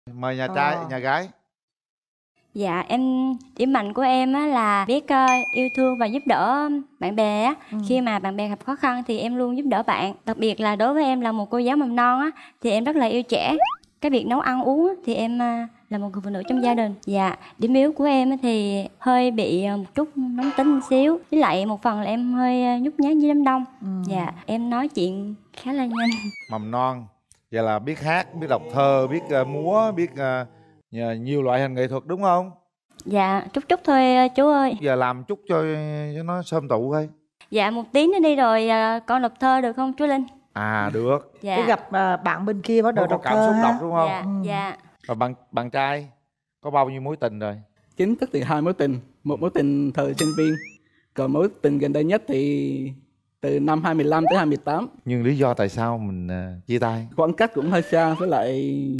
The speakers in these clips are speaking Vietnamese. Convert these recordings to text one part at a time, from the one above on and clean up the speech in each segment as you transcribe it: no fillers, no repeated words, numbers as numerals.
Mời nhà trai, nhà gái. Dạ, điểm mạnh của em á là biết yêu thương và giúp đỡ bạn bè á. Khi mà bạn bè gặp khó khăn thì em luôn giúp đỡ bạn. Đặc biệt là đối với em là một cô giáo mầm non á, thì em rất là yêu trẻ. Cái việc nấu ăn uống á, thì em là một người phụ nữ trong gia đình. Dạ, điểm yếu của em á thì hơi bị một chút nóng tính một xíu. Với lại một phần là em hơi nhút nhát với đám đông. Dạ, em nói chuyện khá là nhanh. Mầm non, vậy là biết hát, biết đọc thơ, biết múa, biết nhiều loại hình nghệ thuật đúng không? Dạ, chút chút thôi chú ơi. Giờ làm chút cho nó xôm tụ thôi. Dạ, một tiếng nữa đi rồi con đọc thơ được không chú Linh? À được. Dạ. Cái gặp bạn bên kia bắt đầu Có đọc cảm thơ xúc ha? đọc đúng không? Dạ, dạ. Rồi bạn trai có bao nhiêu mối tình rồi? Chính thức thì 2 mối tình, một mối tình thời sinh viên, còn mối tình gần đây nhất thì từ năm 25 tới 28. Nhưng lý do tại sao mình chia tay? Khoảng cách cũng hơi xa, với lại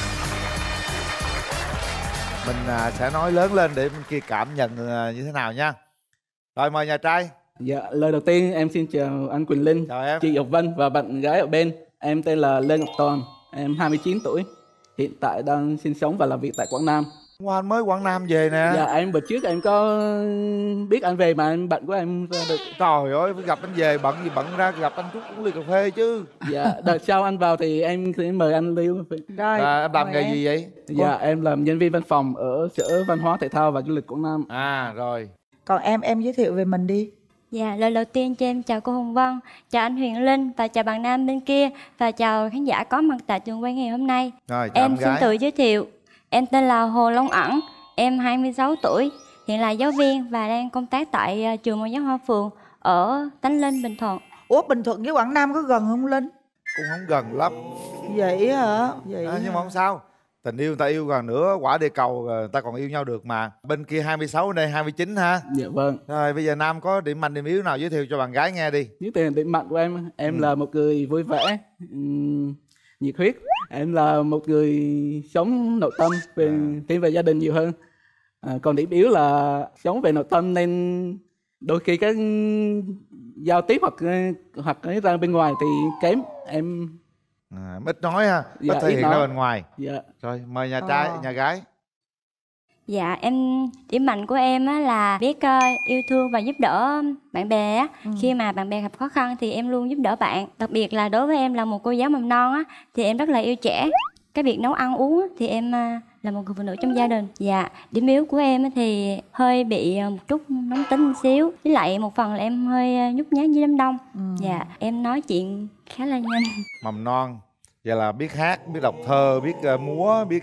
Mình sẽ nói lớn lên để bên kia cảm nhận như thế nào nha. Rồi mời nhà trai. dạ, lời đầu tiên em xin chào anh Quỳnh Linh, Chào em. chị Ngọc Vân và bạn gái ở bên. Em tên là Lê Ngọc Toàn, em 29 tuổi, hiện tại đang sinh sống và làm việc tại Quảng Nam. Qua anh mới Quảng Nam về nè. Dạ, em bữa trước em có biết anh về mà bạn của em ra được. Trời ơi, phải gặp anh về, bận gì bận ra gặp anh chút uống ly cà phê chứ. Dạ, đợt sau anh vào thì em sẽ mời anh ly cà phê. Rồi, Em làm mời nghề em. gì vậy? Dạ, em làm nhân viên văn phòng ở Sở Văn hóa Thể thao và Du lịch Quảng Nam. À rồi. Còn em giới thiệu về mình đi. Dạ, lời đầu tiên cho em chào cô Hồng Vân, chào anh Huyền Linh và chào bạn nam bên kia và chào khán giả có mặt tại trường quay ngày hôm nay. Rồi chào Em em xin gái. tự giới thiệu, em tên là Hồ Long Ẩn, em 26 tuổi, hiện là giáo viên và đang công tác tại trường mẫu giáo Hoa Phường ở Tánh Linh, Bình Thuận. Ủa, Bình Thuận với Quảng Nam có gần không Linh? Cũng không gần lắm. Vậy hả? Vậy Nhưng mà không sao. Tình yêu người ta yêu gần nữa, quả địa cầu người ta còn yêu nhau được mà. Bên kia 26, bên đây 29 ha. Dạ vâng. Rồi bây giờ Nam có điểm mạnh điểm yếu nào giới thiệu cho bạn gái nghe đi. Những tiền điểm mạnh của em là một người vui vẻ, nhiệt huyết. Em là một người sống nội tâm, thiên về gia đình nhiều hơn. Còn điểm yếu là sống về nội tâm nên đôi khi cái giao tiếp hoặc cái ra bên ngoài thì kém. Em Ít nói ha, Dạ, ít thể ít hiện nói. ra bên ngoài. dạ Rồi mời nhà trai, nhà gái. Dạ, điểm mạnh của em á là biết yêu thương và giúp đỡ bạn bè á. Khi mà bạn bè gặp khó khăn thì em luôn giúp đỡ bạn. Đặc biệt là đối với em là một cô giáo mầm non á, thì em rất là yêu trẻ. Cái việc nấu ăn uống á, thì em là một người phụ nữ trong gia đình. Dạ, điểm yếu của em á thì hơi bị một chút nóng tính một xíu. Với lại một phần là em hơi nhút nhát với đám đông. Dạ, em nói chuyện khá là nhanh. Mầm non, vậy là biết hát, biết đọc thơ, biết múa, biết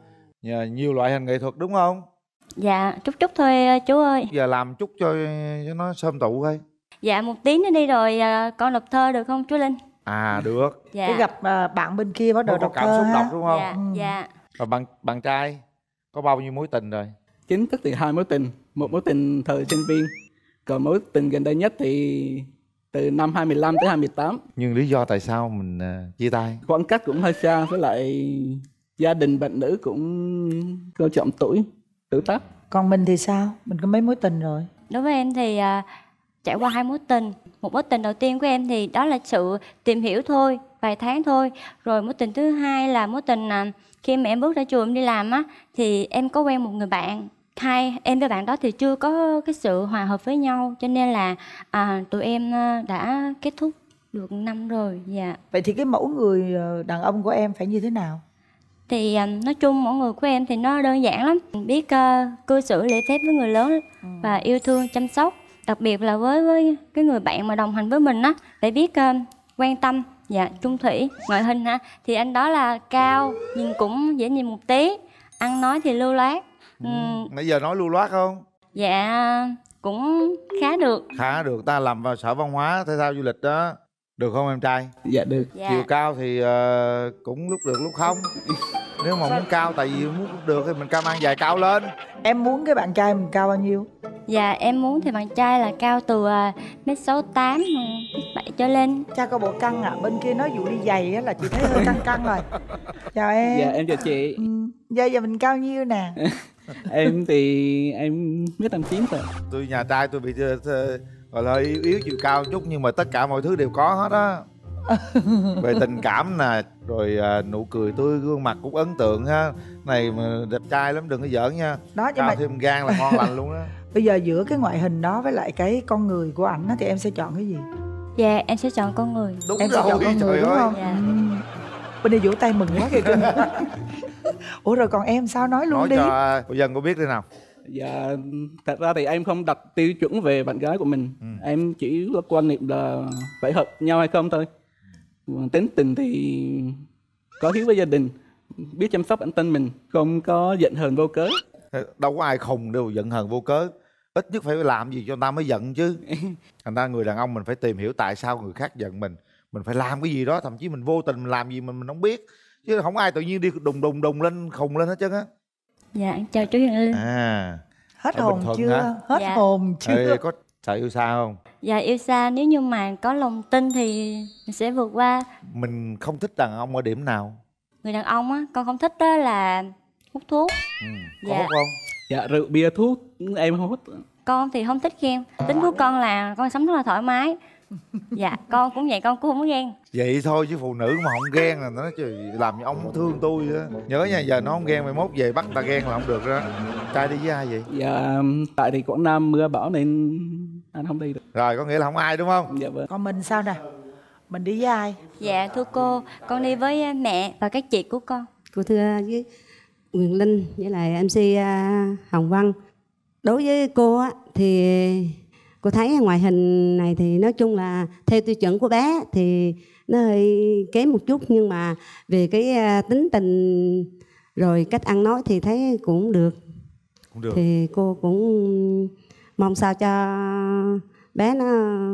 nhiều loại hình nghệ thuật đúng không? Dạ, chút chút thôi chú ơi. Giờ làm chút cho nó xôm tụ thôi. Dạ, một tiếng nữa đi rồi con đọc thơ được không chú Linh? À được. Dạ. Cái gặp bạn bên kia bắt đầu Có đọc cảm thơ xúc ha? đọc đúng không? Dạ, dạ. Rồi bạn trai có bao nhiêu mối tình rồi? chính thức thì 2 mối tình, một mối tình thời sinh viên, còn mối tình gần đây nhất thì từ năm 25 tới 28. Nhưng lý do tại sao mình chia tay? Khoảng cách cũng hơi xa, với lại gia đình bạn nữ cũng coi trọng tuổi tác. Còn mình thì sao? Mình có mấy mối tình rồi? Đối với em thì trải qua 2 mối tình. Một mối tình đầu tiên của em thì đó là sự tìm hiểu thôi, vài tháng thôi. Rồi mối tình thứ hai là mối tình khi mà em bước ra trường em đi làm á, thì em có quen một người bạn. Em với bạn đó thì chưa có cái sự hòa hợp với nhau, cho nên là tụi em đã kết thúc được 1 năm rồi. Dạ. Vậy thì cái mẫu người đàn ông của em phải như thế nào? Thì nói chung mỗi người của em thì nó đơn giản lắm, biết cư xử lễ phép với người lớn và yêu thương chăm sóc. Đặc biệt là với cái người bạn mà đồng hành với mình á, phải biết quan tâm, dạ, chung thủy. Ngoại hình ha, thì anh đó là cao, nhìn cũng dễ nhìn một tí, ăn nói thì lưu loát. Nãy giờ nói lưu loát không? Dạ, cũng khá được. Khá được, ta làm vào Sở Văn hóa Thể thao Du lịch đó. Được không em trai? Dạ được. Dạ. Chiều cao thì cũng lúc được lúc không. Nếu mà muốn cao, tại vì muốn được thì mình cao mang giày cao lên. Em muốn cái bạn trai mình cao bao nhiêu? Dạ, em muốn thì bạn trai là cao từ mét 68, mét 7 trở lên. Cha có bộ căng à? Bên kia nói vụ đi giày á là chị thấy hơi căng căng rồi. Chào em. Dạ em chào chị. Giờ mình cao nhiêu nè? Em thì em mét 89 rồi. Tôi nhà trai tôi bị gọi là yếu chiều cao chút, nhưng mà tất cả mọi thứ đều có hết á. Về tình cảm nè, Rồi nụ cười tươi, gương mặt cũng ấn tượng ha. Này mà đẹp trai lắm, đừng có giỡn nha. Đó, nhưng Cao mà thêm gan là ngon lành luôn đó. bây giờ giữa cái ngoại hình đó với lại cái con người của ảnh á, thì em sẽ chọn cái gì? Dạ em sẽ chọn con người. Đúng Em sẽ rồi, chọn con người trời đúng ơi. không? Dạ. Bên đây vỗ tay mừng quá kìa cưng. Ủa rồi còn em sao nói luôn Nói đi. cho cô Dân có biết thế nào. Dạ, thật ra thì em không đặt tiêu chuẩn về bạn gái của mình. Em chỉ có quan niệm là phải hợp nhau hay không thôi. Tính tình thì có hiếu với gia đình, biết chăm sóc bản thân mình, không có giận hờn vô cớ. Đâu có ai khùng đâu giận hờn vô cớ. Ít nhất phải làm gì cho người ta mới giận chứ. Thành ra người đàn ông mình phải tìm hiểu tại sao người khác giận mình. Mình phải làm cái gì đó, thậm chí mình vô tình mình làm gì mình không biết. Chứ không ai tự nhiên đi đùng lên khùng lên hết trơn á. Dạ em chào chú Hiền Linh. Hết ở hồn Bình Thuận chưa? hả? Hết Dạ. hồn chưa? Ê, có sợ yêu xa không? Dạ yêu xa, nếu như mà có lòng tin thì mình sẽ vượt qua. Mình không thích đàn ông ở điểm nào? Người đàn ông á, con không thích đó là hút thuốc. Có Dạ. hút không? Dạ, rượu bia thuốc em không hút. Con thì không thích ghen. Tính của con là con sống rất là thoải mái. Dạ con cũng vậy, con cũng không có ghen. Vậy thôi chứ phụ nữ mà không ghen là nó trời, làm như ông thương tôi á. Nhớ nha, giờ nó không ghen mai mốt về bắt ta ghen là không được đó. Trai đi với ai vậy? Dạ, tại thì Quảng Nam mưa bão nên anh không đi được. Rồi có nghĩa là không ai đúng không? Dạ vâng. Còn mình sao nè? Mình đi với ai? Dạ thưa cô, con đi với mẹ và các chị của con. Cô thưa với Quyền Linh với lại MC Hồng Vân. Đối với cô á, thì cô thấy ngoại hình này thì nói chung là theo tiêu chuẩn của bé thì nó hơi kém một chút, nhưng mà về cái tính tình rồi cách ăn nói thì thấy cũng được. Cũng được. Thì cô cũng mong sao cho bé nó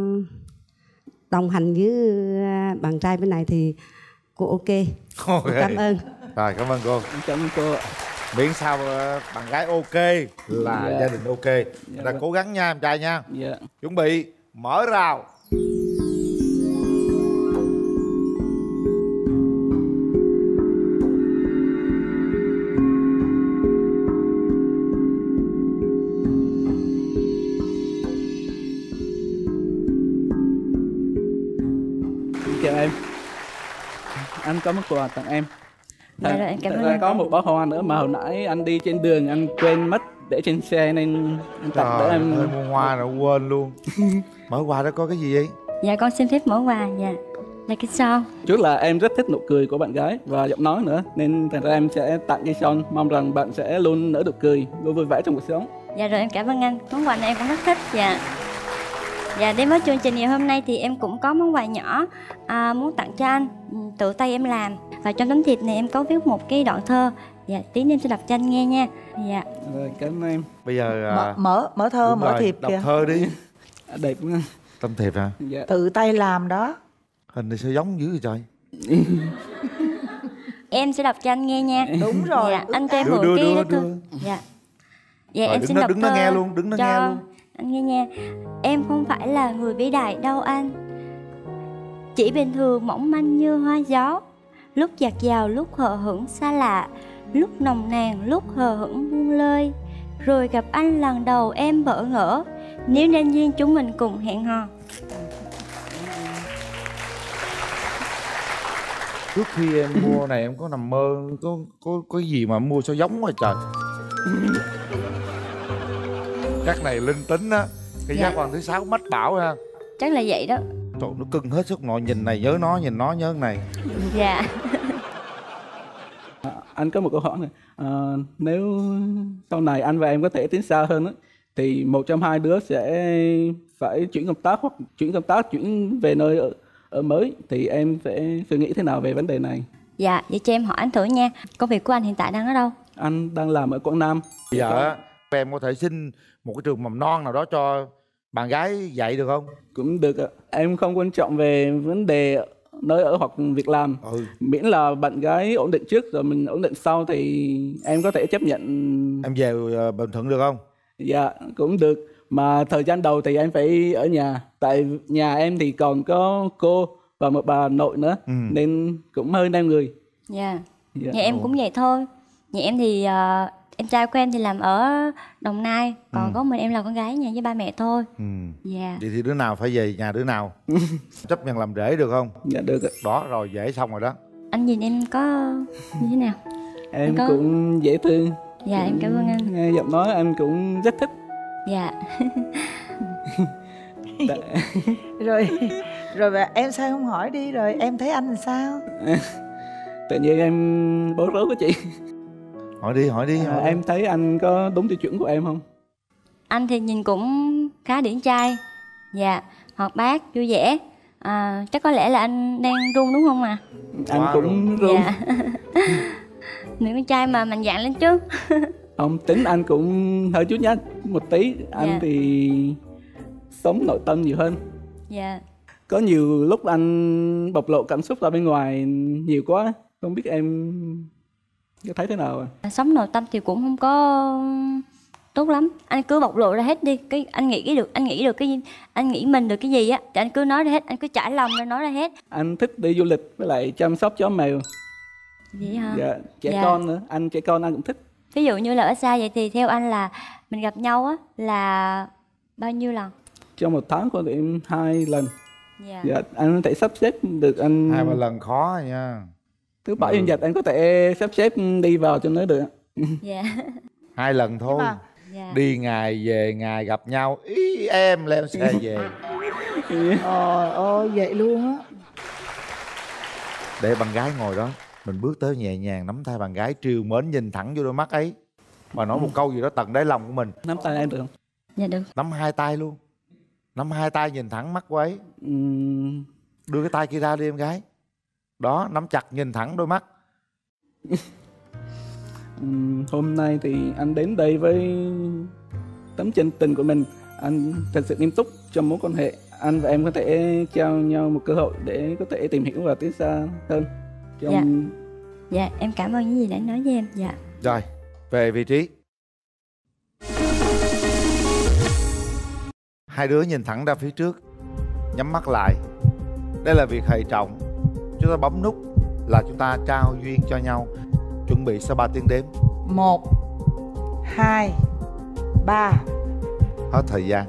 đồng hành với bạn trai bên này thì cô ok. Ok. Cảm ơn. Rồi cảm ơn cô. Cảm ơn cô ạ. Miễn sao bạn gái ok là Dạ. gia đình ok. Người ta vâng. cố gắng nha em trai nha. Dạ. Chuẩn bị mở rào. Chào em. Anh có món quà tặng em. Dạ rồi, em cảm ơn Thật ra anh. có một bó hoa nữa mà hồi nãy anh đi trên đường anh quên mất để trên xe nên anh tặng để Trời em. ơi, mua hoa rồi quên luôn. Mở quà đó có cái gì vậy? Dạ con xin phép mở quà. Dạ là cái son. Trước là em rất thích nụ cười của bạn gái và giọng nói nữa, nên thành ra em sẽ tặng cái son, mong rằng bạn sẽ luôn nở nụ cười, luôn vui vẻ trong cuộc sống. Dạ rồi em cảm ơn anh. Món quà này em cũng rất thích. Dạ. Dạ đến với chương trình ngày hôm nay thì em cũng có món quà nhỏ muốn tặng cho anh. Tự tay em làm. Và trong tấm thiệp này em có viết một cái đoạn thơ. Dạ tí nữa em sẽ đọc cho anh nghe nha. Dạ. Rồi, cảm ơn em. Bây giờ Mở thơ, đúng mở rồi, thiệp đọc kìa. thơ đi. Đẹp. Tâm thiệp hả? Dạ. Tự tay làm đó. Hình thì sao giống dữ vậy trời. Em sẽ đọc cho anh nghe nha. Đúng rồi. Dạ, anh cho em Đưa, mượn đưa, cái đưa, lá đưa. thư. Dạ. Dạ Rồi, em đứng xin đó- đọc đứng đó thơ nghe luôn, đứng đó cho nghe luôn. anh nghe nha. Em không phải là người vĩ đại đâu anh. Chỉ bình thường mỏng manh như hoa gió. Lúc dạt dào, lúc hờ hững xa lạ. Lúc nồng nàn, lúc hờ hững buông lơi. Rồi gặp anh lần đầu em bỡ ngỡ. Nếu nên duyên chúng mình cùng hẹn hò. Trước khi em mua này em có nằm mơ có gì mà mua sao giống quá trời. Chắc này linh tính á. Cái Dạ. giác quan thứ 6 mách bảo ha. Chắc là vậy đó. Trời, nó cưng hết sức nội, nhìn này nhớ nó, nhìn nó nhớ này. Dạ. Anh có một câu hỏi này. Nếu sau này anh và em có thể tiến xa hơn á, thì một trong hai đứa sẽ phải chuyển công tác hoặc chuyển về nơi ở mới, thì em sẽ suy nghĩ thế nào về vấn đề này? Dạ, vậy cho em hỏi anh thử nha. Công việc của anh hiện tại đang ở đâu? Anh đang làm ở Quảng Nam. Bây giờ á, em có thể xin một cái trường mầm non nào đó cho bạn gái dạy được không? Cũng được ạ. Em không quan trọng về vấn đề nơi ở hoặc việc làm. Miễn là bạn gái ổn định trước rồi mình ổn định sau thì em có thể chấp nhận. Em về Bình Thuận được không? Dạ, cũng được. Mà thời gian đầu thì em phải ở nhà. Tại nhà em thì còn có cô và một bà nội nữa. Nên cũng hơi nam người. Dạ. Dạ. Nhà em cũng vậy thôi. Nhà em thì em trai của em thì làm ở Đồng Nai. Còn có mình em là con gái nhà với ba mẹ thôi. Dạ. Vậy thì đứa nào phải về nhà đứa nào. Chấp nhận làm rể được không? Dạ được ạ. Đó rồi dễ xong rồi đó. Anh nhìn em có như thế nào? Em có- cũng dễ thương. Dạ em cảm ơn anh. Nghe giọng nói anh cũng rất thích. Dạ. Rồi rồi em sao không hỏi đi, rồi em thấy anh làm sao? Tự nhiên em bối rối quá chị. Hỏi đi, hỏi đi. Em thấy anh có đúng tiêu chuẩn của em không? Anh thì nhìn cũng khá điển trai. Dạ, hoạt bát, vui vẻ. Chắc có lẽ là anh đang run đúng không ạ? Anh Quá cũng run. Dạ. Người con trai mà mạnh dạn lên chứ. Không, tính anh cũng hơi chút nhát một tí. Anh Dạ. thì sống nội tâm nhiều hơn. Dạ. Có nhiều lúc anh bộc lộ cảm xúc ra bên ngoài nhiều quá. Không biết em có thấy thế nào à? Sống nội tâm thì cũng không có tốt lắm. Anh cứ bộc lộ ra hết đi. Cái anh nghĩ được cái gì, anh nghĩ mình được cái gì á thì anh cứ nói ra hết, anh cứ trải lòng ra nói ra hết. Anh thích đi du lịch với lại chăm sóc chó mèo. Vậy hả? Dạ, trẻ Dạ. con nữa. Anh trẻ con anh cũng thích. Ví dụ như là ở xa vậy thì theo anh là mình gặp nhau á là bao nhiêu lần? Trong một tháng có thể 2 lần. Dạ. Dạ, anh có thể sắp xếp được anh 2-3 lần khó nha. thứ bảy chủ nhật anh có thể sắp xếp đi vào cho nó được. Dạ. 2 lần thôi. mà- Dạ. Đi ngày về ngày gặp nhau, ý em leo xe về. Trời ơi vậy luôn á. Để bạn gái ngồi đó, mình bước tới nhẹ nhàng nắm tay bạn gái, trìu mến nhìn thẳng vô đôi mắt ấy, mà nói một câu gì đó tận đáy lòng của mình. Nắm tay em được không? Dạ được. Nắm 2 tay luôn, nắm 2 tay nhìn thẳng mắt cô ấy. Đưa cái tay kia ra đi em gái. Đó, nắm chặt nhìn thẳng đôi mắt. Hôm nay thì anh đến đây với tấm chân tình của mình. Anh thật sự nghiêm túc trong mối quan hệ. Anh và em có thể trao nhau một cơ hội để có thể tìm hiểu và tiến xa hơn. Trong... Dạ em cảm ơn những gì đã nói với em. Dạ. Rồi, về vị trí. Hai đứa nhìn thẳng ra phía trước, nhắm mắt lại. Đây là việc hệ trọng. Chúng ta bấm nút là chúng ta trao duyên cho nhau. Chuẩn bị sau 3 tiếng đếm. 1 2 3. Hết thời gian.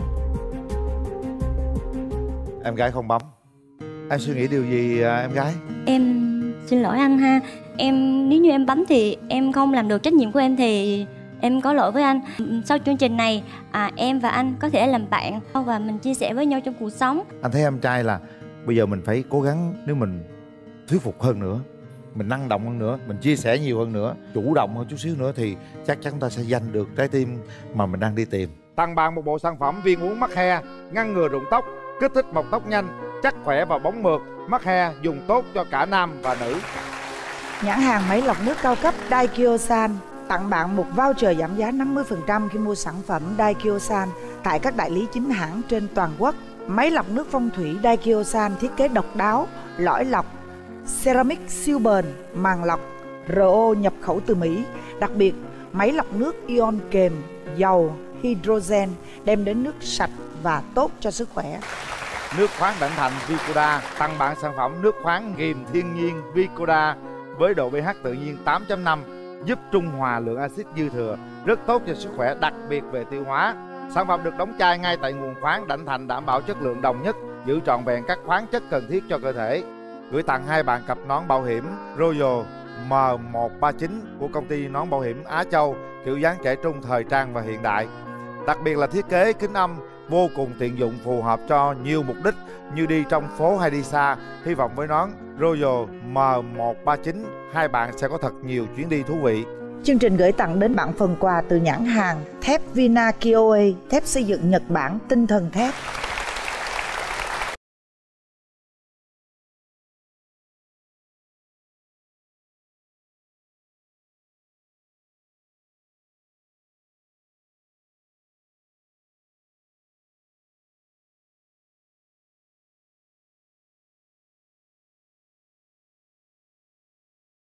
Em gái không bấm. Em suy nghĩ điều gì em gái? Em xin lỗi anh ha. Nếu như em bấm thì em không làm được trách nhiệm của em thì em có lỗi với anh. Sau chương trình này em và anh có thể làm bạn và mình chia sẻ với nhau trong cuộc sống. Anh thấy em trai là bây giờ mình phải cố gắng, nếu mình thuyết phục hơn nữa, mình năng động hơn nữa, mình chia sẻ nhiều hơn nữa, chủ động hơn chút xíu nữa thì chắc chắn ta sẽ giành được trái tim mà mình đang đi tìm. Tặng bạn một bộ sản phẩm viên uống mắc he, ngăn ngừa rụng tóc, kích thích mọc tóc nhanh, chắc khỏe và bóng mượt. Mắc he dùng tốt cho cả nam và nữ. Nhãn hàng máy lọc nước cao cấp Daikyo-san tặng bạn một voucher giảm giá 50% khi mua sản phẩm Daikyo-san tại các đại lý chính hãng trên toàn quốc. Máy lọc nước phong thủy Daikyo-san thiết kế độc đáo, lõi lọc, ceramic siêu bền, màng lọc, RO nhập khẩu từ Mỹ. Đặc biệt, máy lọc nước ion kèm dầu hydrogen đem đến nước sạch và tốt cho sức khỏe. Nước khoáng Đảnh Thành Vicoda tặng bạn sản phẩm nước khoáng nghiền thiên nhiên Vicoda với độ pH tự nhiên 8.5, giúp trung hòa lượng axit dư thừa, rất tốt cho sức khỏe, đặc biệt về tiêu hóa. Sản phẩm được đóng chai ngay tại nguồn khoáng Đảnh Thành, đảm bảo chất lượng đồng nhất, giữ trọn vẹn các khoáng chất cần thiết cho cơ thể. Gửi tặng hai bạn cặp nón bảo hiểm Royal M139 của công ty nón bảo hiểm Á Châu, kiểu dáng trẻ trung, thời trang và hiện đại. Đặc biệt là thiết kế kính âm vô cùng tiện dụng, phù hợp cho nhiều mục đích như đi trong phố hay đi xa. Hy vọng với nón Royal M139 hai bạn sẽ có thật nhiều chuyến đi thú vị. Chương trình gửi tặng đến bạn phần quà từ nhãn hàng thép Vina Kioe, thép xây dựng Nhật Bản tinh thần thép.